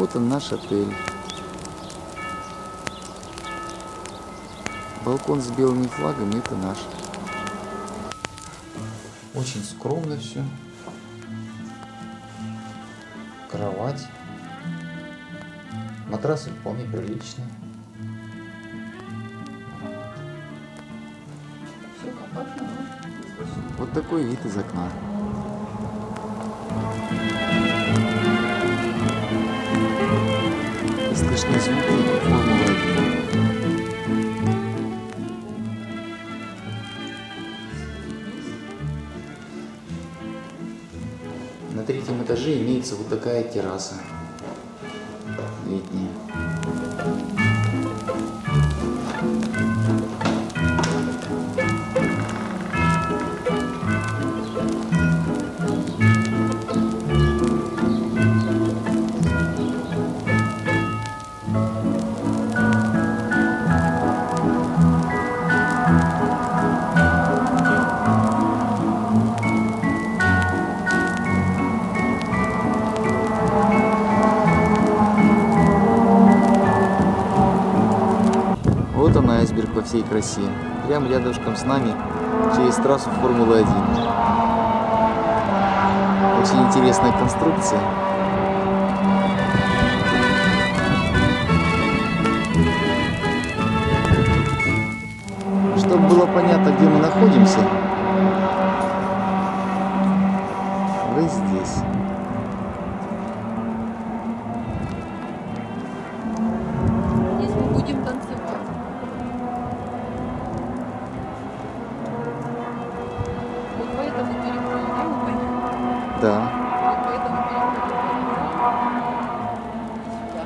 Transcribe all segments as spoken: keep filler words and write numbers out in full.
Вот он, наш отель. Балкон с белыми флагами — это наш. Очень скромно все. Кровать. Матрасы вполне приличные. Все компактно, да? Вот такой вид из окна. И слышны звуки Формулы один. На третьем этаже имеется вот такая терраса летняя. Вот он, айсберг во всей красе. Прямо рядышком с нами через трассу Формулы один. Очень интересная конструкция. Чтобы было понятно, где мы находимся, вы здесь. Здесь мы будем танцевать. Вот по этому переходу, да, мы пойдем? Да. Вот по этому переходу сюда.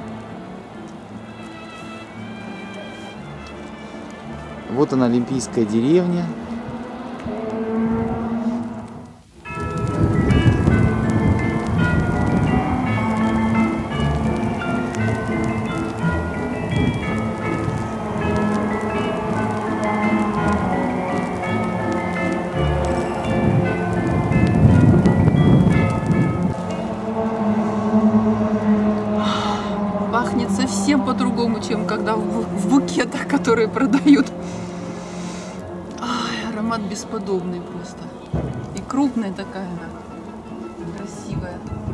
Вот она, Олимпийская деревня. Пахнет совсем по-другому, чем когда в, в букетах, которые продают. Ай, аромат бесподобный просто. И крупная такая она, красивая.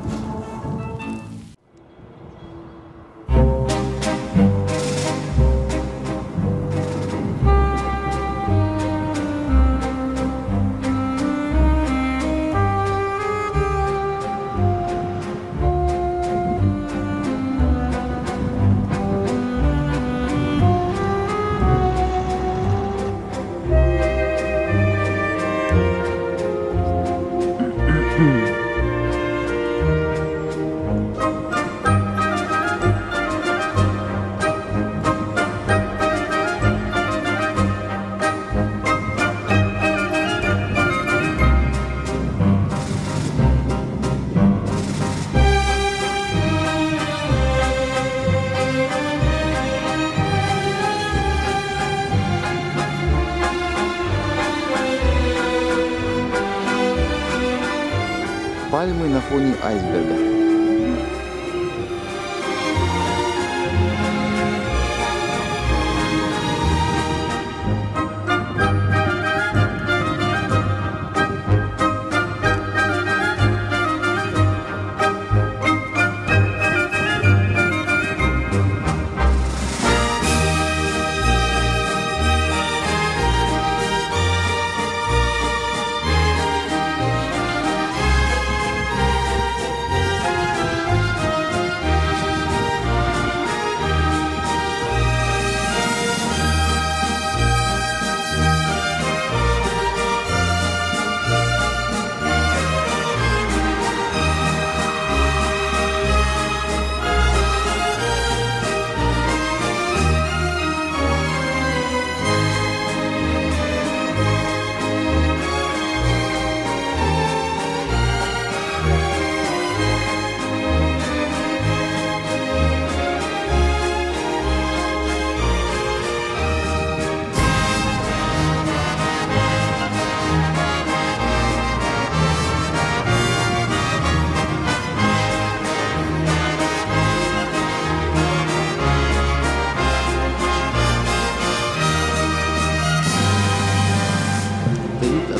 Пальмы на фоне айсберга.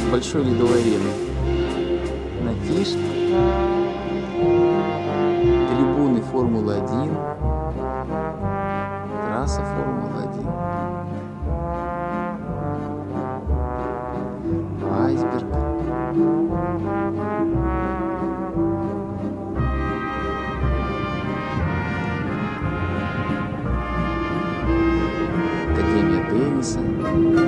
большой ледовой арены. На фишке. Трибуны Формулы один. Трасса Формулы один. Айсберг. Академия тенниса.